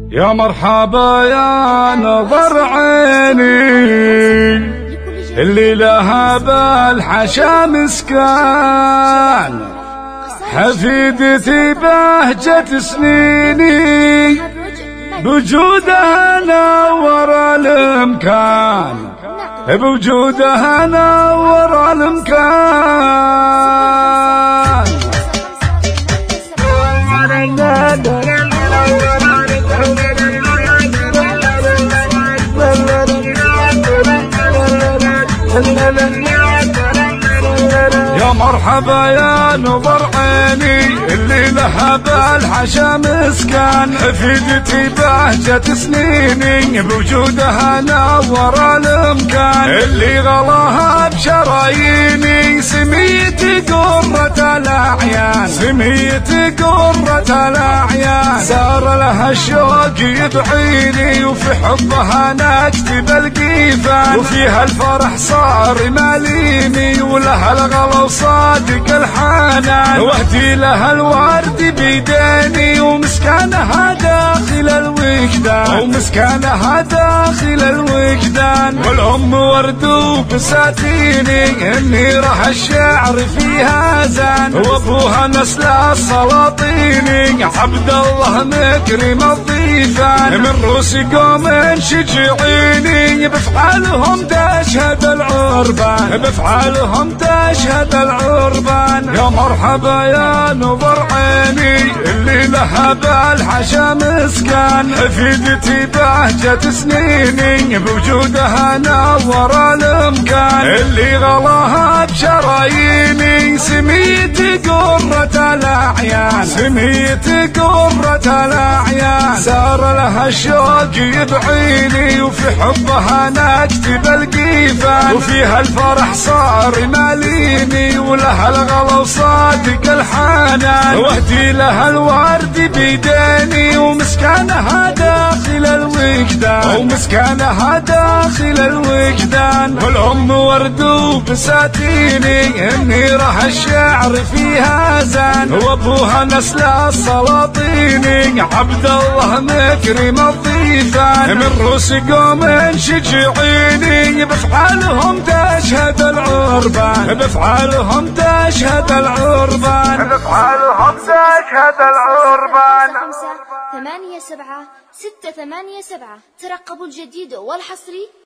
يا مرحبا يا نظر عيني اللي لها بالحشا مسكان، حفيدتي بهجة سنيني بوجودها نور الامكان، بوجودها نور الامكان. يا مرحبا يا نظر عيني اللي لها بالحشا مسكان، حفيدتي بهجة سنيني بوجودها نور الامكان، اللي غلاها بشراييني سميتي قرة الاعيان، سميتي قرة الاعيان. سار لها الشوق يدعيني وفي حبها نكتب القيفان، وفيها الفرح صار ماليني ولها الغلا وصادق الحنان، واهدي لها الورد بيديني ومسكنها داخل الوجدان، ومسكنها داخل الوجدان. والام ورد وبساتيني اني راح الشعر فيها زان، وابوها نسل السلاطيني عبد الله مكرم الضيفان، من روس قوم شجعيني بفعالهم تشهد العربان، بفعالهم تشهد العربان. يا مرحبا يا نظر عيني اللي لها بالحشا مسكان، حفيدتي بهجة سنيني بوجودها نور الامكان، اللي غلاها بشراييني سميتي قرة الاعيان، سميتي قرة الاعيان. سار لها الشوق يدعيني وفي حبها نكتب القيفان، وفيها الفرح صار ماليني ولها الغلا وصادق الحنان، واهدي لها الورد بيديني ومسكنها داخل الوجدان، ومسكنها داخل الوجدان. والام ورد وبساتيني اني راح الشعر فيها زان، وابوها نسل السلاطيني عبد الله مكرم الضيفان، من روس قوم شجعيني بفعالهم تشهد العربان، بفعالهم تشهد العربان، بفعالهم تشهد العربان. 5 8 7 6 8 7. ترقبوا الجديد والحصري.